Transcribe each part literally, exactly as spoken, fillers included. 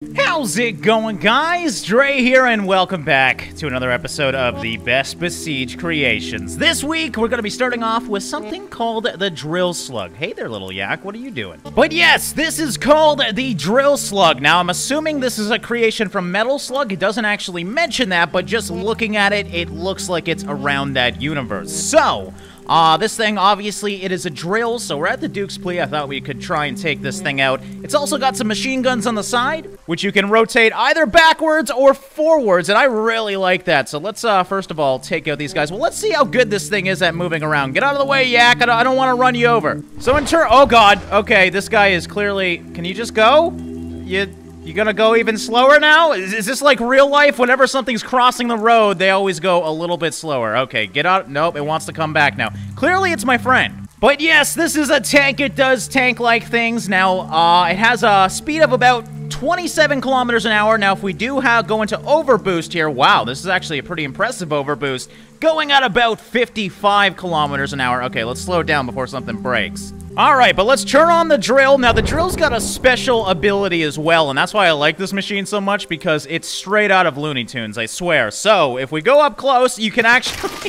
How's it going, guys? Dre here, and welcome back to another episode of the Best Besiege Creations. This week, we're going to be starting off with something called the Drill Slug. Hey there, little yak, what are you doing? But yes, this is called the Drill Slug. Now, I'm assuming this is a creation from Metal Slug. It doesn't actually mention that, but just looking at it, it looks like it's around that universe. So, Uh, this thing, obviously, it is a drill, so we're at the Duke's Plea. I thought we could try and take this thing out. It's also got some machine guns on the side, which you can rotate either backwards or forwards, and I really like that. So let's, uh, first of all, take out these guys. Well, let's see how good this thing is at moving around. Get out of the way, yak. I don't, I don't want to run you over. So in turn, oh, God. Okay, this guy is clearly... Can you just go? You... You gonna go even slower now? Is, is this like real life? Whenever something's crossing the road, they always go a little bit slower. Okay, get out. Nope, it wants to come back now. Clearly, it's my friend. But yes, this is a tank. It does tank-like things. Now, uh, it has a speed of about twenty-seven kilometers an hour. Now, if we do have go into overboost here, wow, this is actually a pretty impressive overboost. Going at about fifty-five kilometers an hour. Okay, let's slow down before something breaks. All right, but let's turn on the drill. Now, the drill's got a special ability as well, and that's why I like this machine so much, because it's straight out of Looney Tunes, I swear. So, if we go up close, you can actually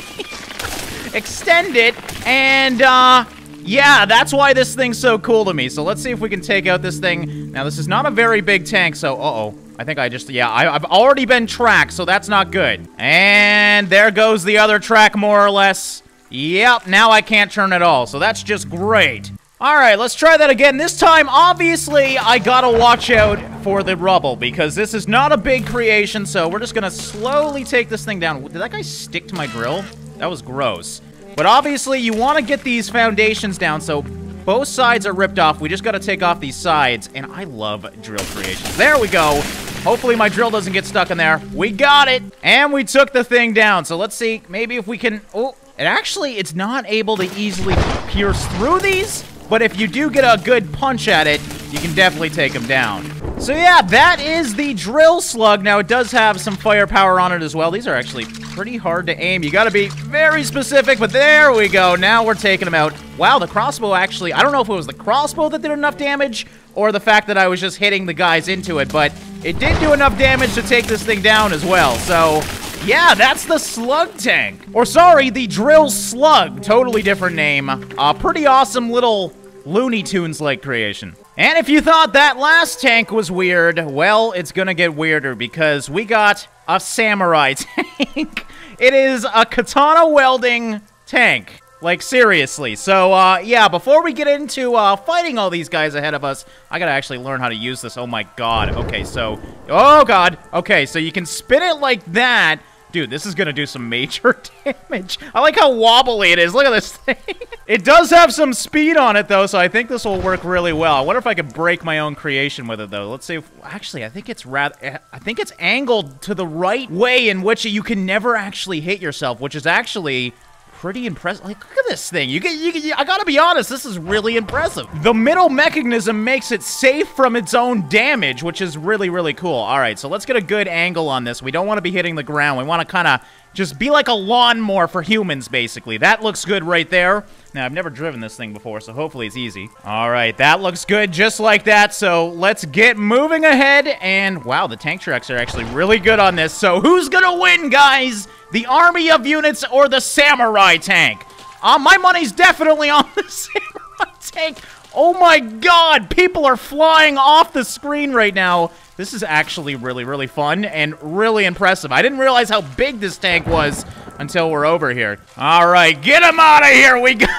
extend it, and, uh, yeah, that's why this thing's so cool to me. So, let's see if we can take out this thing. Now, this is not a very big tank, so, uh-oh. I think I just, yeah, I, I've already been tracked, so that's not good. And there goes the other track, more or less. Yep, now I can't turn at all, so that's just great. Alright, let's try that again. This time, obviously, I gotta watch out for the rubble, because this is not a big creation, so we're just gonna slowly take this thing down. Did that guy stick to my drill? That was gross. But obviously, you want to get these foundations down, so both sides are ripped off. We just gotta take off these sides, and I love drill creations. There we go. Hopefully my drill doesn't get stuck in there. We got it! And we took the thing down, so let's see, maybe if we can... Oh, it actually, it's not able to easily pierce through these. But if you do get a good punch at it, you can definitely take him down. So yeah, that is the Drill Slug. Now, it does have some firepower on it as well. These are actually pretty hard to aim. You gotta be very specific, but there we go. Now we're taking him out. Wow, the crossbow actually... I don't know if it was the crossbow that did enough damage, or the fact that I was just hitting the guys into it, but it did do enough damage to take this thing down as well. So... yeah, that's the Slug Tank. Or sorry, the Drill Slug. Totally different name. A pretty awesome little Looney Tunes-like creation. And if you thought that last tank was weird, well, it's gonna get weirder because we got a samurai tank. It is a katana welding tank. Like, seriously. So, uh, yeah, before we get into, uh, fighting all these guys ahead of us, I gotta actually learn how to use this. Oh my god. Okay, so... oh god. Okay, so you can spin it like that. Dude, this is gonna do some major damage. I like how wobbly it is. Look at this thing. It does have some speed on it, though, so I think this will work really well. I wonder if I could break my own creation with it, though. Let's see if... actually, I think it's rather... I think it's angled to the right way in which you can never actually hit yourself, which is actually... pretty impressive. Like, look at this thing. You get, you get, I gotta be honest, this is really impressive. The middle mechanism makes it safe from its own damage, which is really, really cool. All right, so let's get a good angle on this. We don't want to be hitting the ground. We want to kind of just be like a lawnmower for humans, basically. That looks good right there. Now, I've never driven this thing before, so hopefully it's easy. All right, that looks good just like that. So let's get moving ahead. And wow, the tank tracks are actually really good on this. So who's gonna win, guys? The army of units or the samurai tank? Uh, my money's definitely on the samurai tank. Oh my god, people are flying off the screen right now. This is actually really, really fun and really impressive. I didn't realize how big this tank was until we're over here. All right, get him out of here. We got...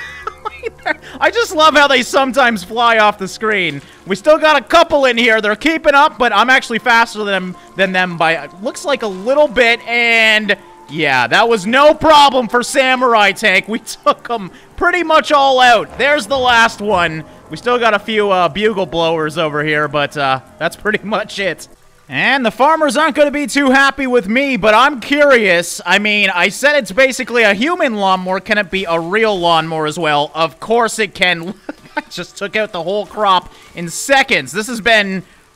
I just love how they sometimes fly off the screen. We still got a couple in here. They're keeping up, but I'm actually faster than them, than them by, looks like a little bit, and yeah, that was no problem for Samurai Tank. We took them pretty much all out. There's the last one. We still got a few uh, bugle blowers over here, but uh, that's pretty much it. And the farmers aren't going to be too happy with me, but I'm curious. I mean, I said it's basically a human lawnmower. Can it be a real lawnmower as well? Of course it can. I just took out the whole crop in seconds. This has been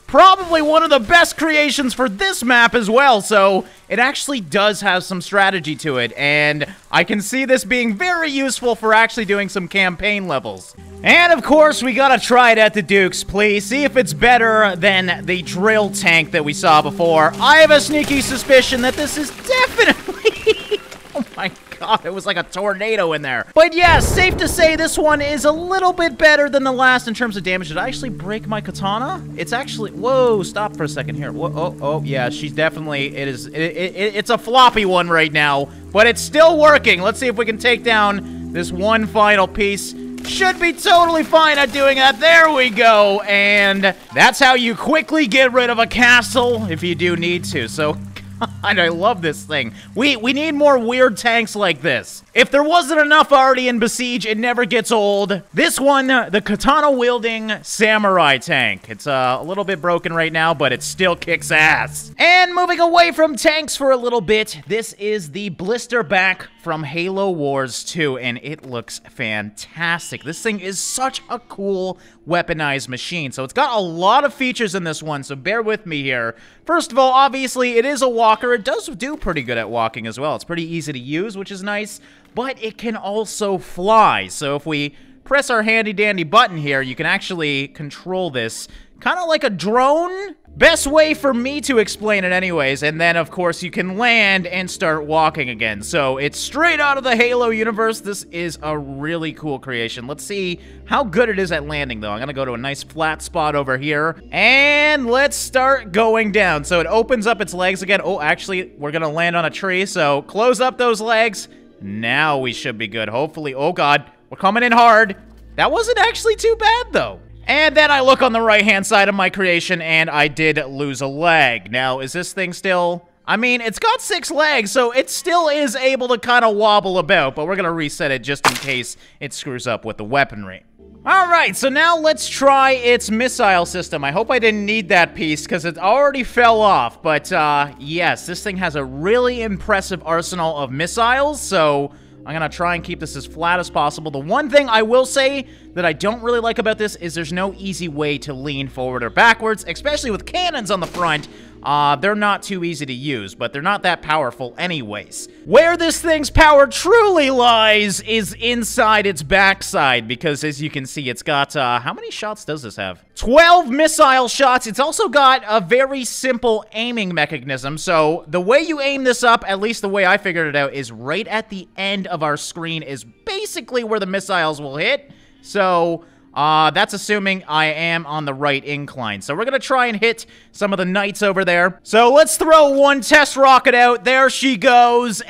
probably one of the best creations for this map as well, so it actually does have some strategy to it, and I can see this being very useful for actually doing some campaign levels. And of course, we gotta try it at the Dukes, please. See if it's better than the drill tank that we saw before. I have a sneaky suspicion that this is definitely... Oh my god, it was like a tornado in there. But yeah, safe to say this one is a little bit better than the last in terms of damage. Did I actually break my katana? It's actually... Whoa, stop for a second here. Whoa, oh, oh, yeah, she's definitely... It is... It, it, it's a floppy one right now, but it's still working. Let's see if we can take down this one final piece. Should be totally fine at doing that. There we go. And that's how you quickly get rid of a castle if you do need to. So... God, I love this thing. We we need more weird tanks like this. If there wasn't enough already in Besiege, it never gets old. This one, the katana-wielding samurai tank. It's uh, a little bit broken right now, but it still kicks ass. And moving away from tanks for a little bit, this is the blister back from Halo Wars two, and it looks fantastic. This thing is such a cool weaponized machine. So it's got a lot of features in this one, so bear with me here. First of all, obviously, it is a walker. It does do pretty good at walking as well. It's pretty easy to use, which is nice, but it can also fly. So if we press our handy-dandy button here, you can actually control this kind of like a drone. Best way for me to explain it anyways, and then of course you can land and start walking again. So it's straight out of the Halo universe. This is a really cool creation. Let's see how good it is at landing though. I'm gonna go to a nice flat spot over here, and let's start going down. So it opens up its legs again. Oh, actually, we're gonna land on a tree, so close up those legs. Now we should be good, hopefully. Oh god, we're coming in hard. That wasn't actually too bad though. And then I look on the right-hand side of my creation, and I did lose a leg. Now, is this thing still... I mean, it's got six legs, so it still is able to kind of wobble about, but we're going to reset it just in case it screws up with the weaponry. Alright, so now let's try its missile system. I hope I didn't need that piece, because it already fell off. But, uh, yes, this thing has a really impressive arsenal of missiles, so... I'm gonna try and keep this as flat as possible. The one thing I will say that I don't really like about this is there's no easy way to lean forward or backwards, especially with cannons on the front. Uh, they're not too easy to use, but they're not that powerful anyways. Where this thing's power truly lies is inside its backside, because as you can see, it's got, uh, how many shots does this have? twelve missile shots. It's also got a very simple aiming mechanism, so the way you aim this up, at least the way I figured it out, is right at the end of our screen is basically where the missiles will hit. So... Uh, that's assuming I am on the right incline. So we're gonna try and hit some of the knights over there. So let's throw one test rocket out. There she goes.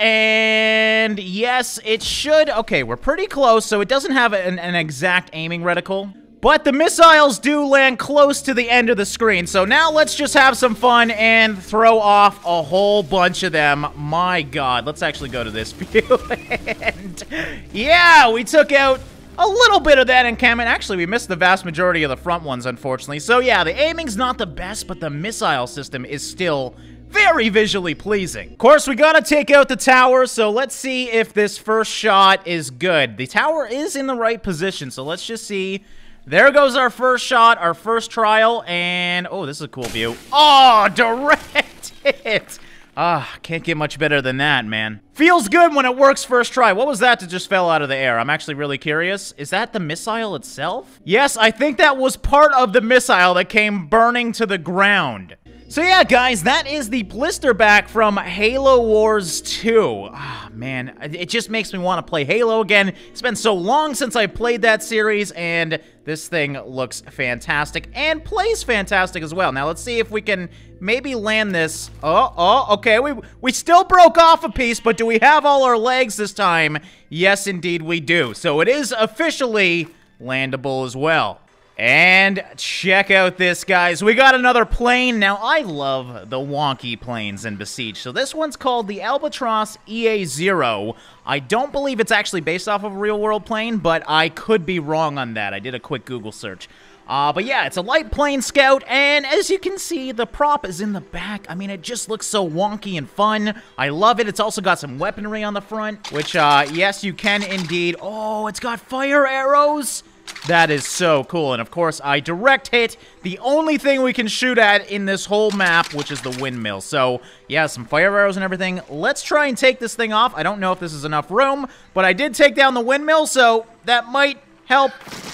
And yes, it should. Okay, we're pretty close. So it doesn't have an, an exact aiming reticle. But the missiles do land close to the end of the screen. So now let's just have some fun and throw off a whole bunch of them. My God, let's actually go to this view. And yeah, we took out a little bit of that encampment. Actually, we missed the vast majority of the front ones, unfortunately. So yeah, the aiming's not the best, but the missile system is still very visually pleasing. Of course, we gotta take out the tower, so let's see if this first shot is good. The tower is in the right position, so let's just see. There goes our first shot, our first trial, and... oh, this is a cool view. Oh, direct hit! Ah, can't get much better than that, man. Feels good when it works first try. What was that that just fell out of the air? I'm actually really curious. Is that the missile itself? Yes, I think that was part of the missile that came burning to the ground. So yeah, guys, that is the blister back from Halo Wars two. Ah, man, it just makes me want to play Halo again. It's been so long since I played that series, and this thing looks fantastic and plays fantastic as well. Now, let's see if we can maybe land this. Oh, oh, okay, we, we still broke off a piece, but do we have all our legs this time? Yes, indeed we do. So it is officially landable as well. And check out this, guys. We got another plane. Now, I love the wonky planes in Besiege. So this one's called the Albatross E A zero. I don't believe it's actually based off of a real-world plane, but I could be wrong on that. I did a quick Google search. Uh, but yeah, it's a light plane scout, and as you can see, the prop is in the back. I mean, it just looks so wonky and fun. I love it. It's also got some weaponry on the front, which, uh, yes, you can indeed. Oh, it's got fire arrows. That is so cool. And of course, I direct hit the only thing we can shoot at in this whole map, which is the windmill. So, yeah, some fire arrows and everything. Let's try and take this thing off. I don't know if this is enough room, but I did take down the windmill, so that might help.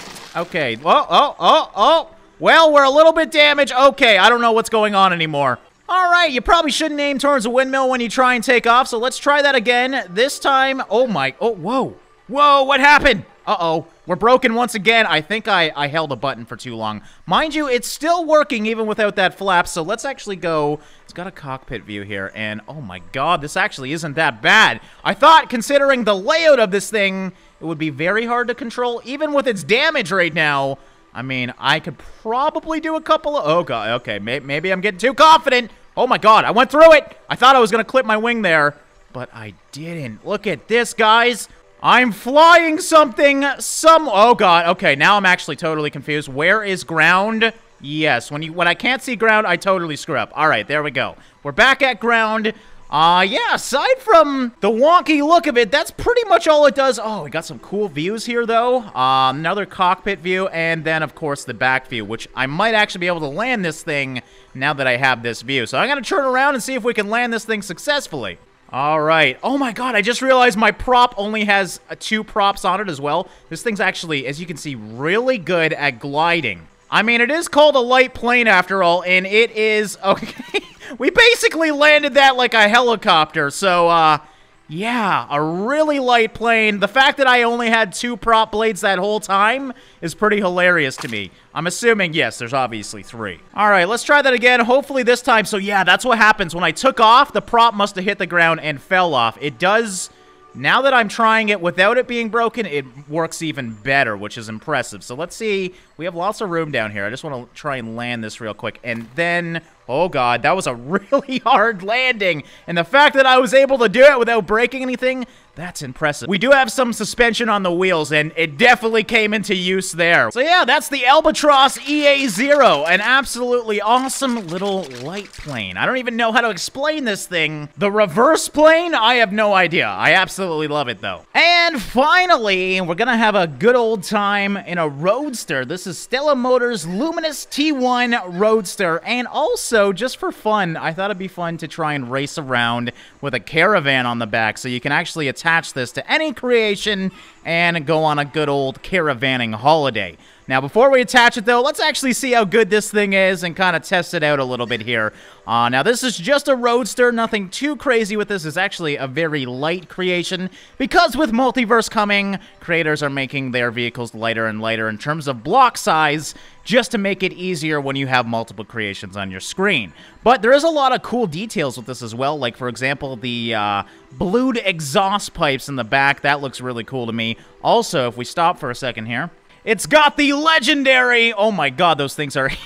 Okay. Oh, oh, oh, oh. Well, we're a little bit damaged. Okay, I don't know what's going on anymore. All right, you probably shouldn't aim towards a windmill when you try and take off, so let's try that again. This time, oh my, oh, whoa. Whoa, what happened? Uh-oh, we're broken once again. I think I, I held a button for too long. Mind you, it's still working even without that flap, so let's actually go. It's got a cockpit view here, and oh my god, this actually isn't that bad. I thought, considering the layout of this thing, it would be very hard to control, even with its damage right now. I mean, I could probably do a couple of... Oh, God. Okay, may maybe I'm getting too confident. Oh, my God. I went through it. I thought I was going to clip my wing there, but I didn't. Look at this, guys. I'm flying something some... Oh, God. Okay, now I'm actually totally confused. Where is ground? Yes, when you when I can't see ground, I totally screw up. All right, there we go. We're back at ground. Uh, yeah, aside from the wonky look of it, that's pretty much all it does. Oh, we got some cool views here, though. Uh, another cockpit view, and then, of course, the back view, which I might actually be able to land this thing now that I have this view. So I'm going to turn around and see if we can land this thing successfully. All right. Oh, my God, I just realized my prop only has uh, two props on it as well. This thing's actually, as you can see, really good at gliding. I mean, it is called a light plane after all, and it is... Okay, we basically landed that like a helicopter, so, uh... yeah, a really light plane. The fact that I only had two prop blades that whole time is pretty hilarious to me. I'm assuming, yes, there's obviously three. All right, let's try that again, hopefully this time. So, yeah, that's what happens. When I took off, the prop must have hit the ground and fell off. It does... Now that I'm trying it without it being broken, it works even better, which is impressive. So let's see. We have lots of room down here. I just want to try and land this real quick. And then, oh god, that was a really hard landing. And the fact that I was able to do it without breaking anything, that's impressive. We do have some suspension on the wheels, and it definitely came into use there. So yeah, that's the Albatros E A zero, an absolutely awesome little light plane. I don't even know how to explain this thing. The reverse plane? I have no idea. I absolutely love it, though. And finally, we're gonna have a good old time in a Roadster. This is Stella Motors Luminous T one Roadster, and also, just for fun, I thought it'd be fun to try and race around with a caravan on the back, so you can actually attach attach this to any creation and go on a good old caravanning holiday. Now, before we attach it, though, let's actually see how good this thing is and kind of test it out a little bit here. Uh, now, this is just a Roadster. Nothing too crazy with this. It's actually a very light creation because with Multiverse coming, creators are making their vehicles lighter and lighter in terms of block size just to make it easier when you have multiple creations on your screen. But there is a lot of cool details with this as well. Like, for example, the uh, blued exhaust pipes in the back. That looks really cool to me. Also, if we stop for a second here, it's got the legendary, oh my god, those things are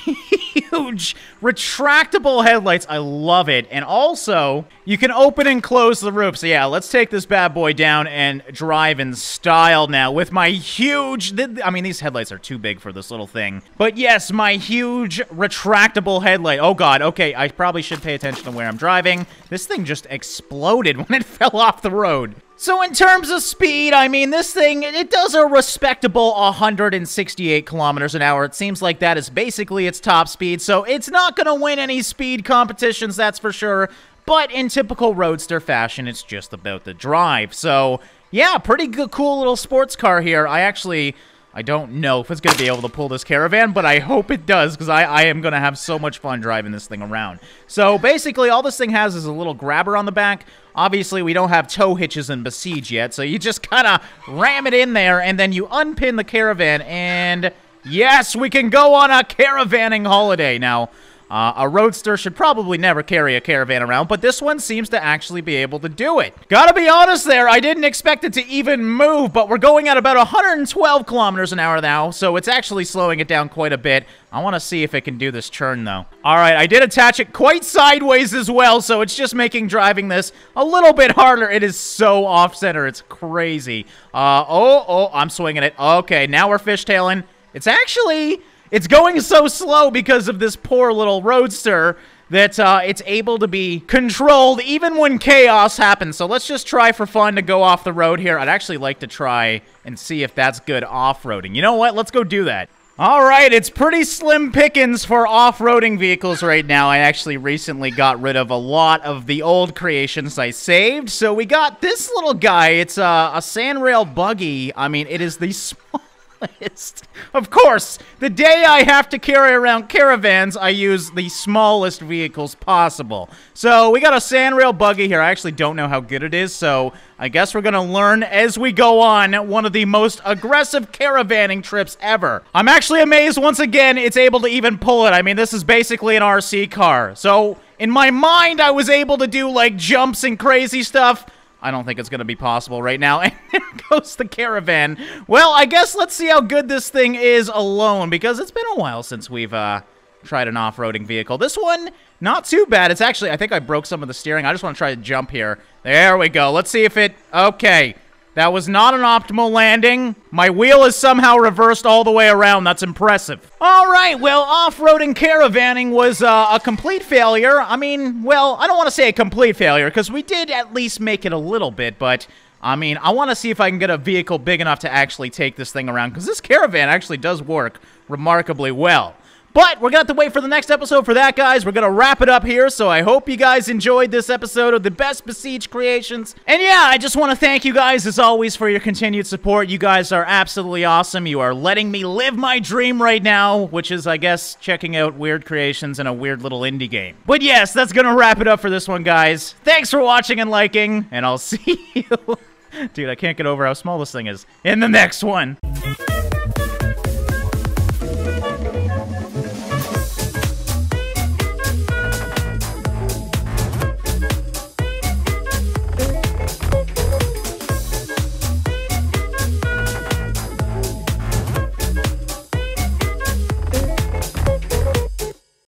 huge, retractable headlights. I love it. And also, you can open and close the roof. So yeah, let's take this bad boy down and drive in style now with my huge, I mean, these headlights are too big for this little thing. But yes, my huge retractable headlight. Oh god, okay, I probably should pay attention to where I'm driving. This thing just exploded when it fell off the road. So in terms of speed, I mean, this thing, it does a respectable one hundred sixty-eight kilometers an hour. It seems like that is basically its top speed, so it's not going to win any speed competitions, that's for sure. But in typical Roadster fashion, it's just about the drive. So, yeah, pretty good, cool little sports car here. I actually... I don't know if it's going to be able to pull this caravan, but I hope it does, because I, I am going to have so much fun driving this thing around. So, basically, all this thing has is a little grabber on the back. Obviously, we don't have tow hitches in Besiege yet, so you just kind of ram it in there, and then you unpin the caravan, and yes, we can go on a caravanning holiday. Now, Uh, a Roadster should probably never carry a caravan around, but this one seems to actually be able to do it. Gotta be honest there, I didn't expect it to even move, but we're going at about one hundred twelve kilometers an hour now, so it's actually slowing it down quite a bit. I want to see if it can do this turn, though. Alright, I did attach it quite sideways as well, so it's just making driving this a little bit harder. It is so off-center, it's crazy. Uh, oh, oh, I'm swinging it. Okay, now we're fishtailing. It's actually... It's going so slow because of this poor little Roadster that uh, it's able to be controlled even when chaos happens. So let's just try for fun to go off the road here. I'd actually like to try and see if that's good off-roading. You know what? Let's go do that. All right, it's pretty slim pickings for off-roading vehicles right now. I actually recently got rid of a lot of the old creations I saved. So we got this little guy. It's a, a Sandrail buggy. I mean, it is the smallest. Of course, the day I have to carry around caravans, I use the smallest vehicles possible. So we got a Sandrail buggy here. I actually don't know how good it is, so I guess we're gonna learn as we go on one of the most aggressive caravanning trips ever. I'm actually amazed once again it's able to even pull it. I mean, this is basically an R C car. So in my mind, I was able to do like jumps and crazy stuff. I don't think it's going to be possible right now. And there goes the caravan. Well, I guess let's see how good this thing is alone, because it's been a while since we've uh, tried an off-roading vehicle. This one, not too bad. It's actually, I think I broke some of the steering. I just want to try to jump here. There we go. Let's see if it... Okay. That was not an optimal landing. My wheel is somehow reversed all the way around. That's impressive. All right, well, off-roading caravanning was uh, a complete failure. I mean, well, I don't want to say a complete failure, because we did at least make it a little bit, but... I mean, I want to see if I can get a vehicle big enough to actually take this thing around, because this caravan actually does work remarkably well. But we're going to have to wait for the next episode for that, guys. We're going to wrap it up here, so I hope you guys enjoyed this episode of the Best Besieged Creations. And yeah, I just want to thank you guys, as always, for your continued support. You guys are absolutely awesome. You are letting me live my dream right now, which is, I guess, checking out weird creations in a weird little indie game. But yes, that's going to wrap it up for this one, guys. Thanks for watching and liking, and I'll see you... Dude, I can't get over how small this thing is. In the next one.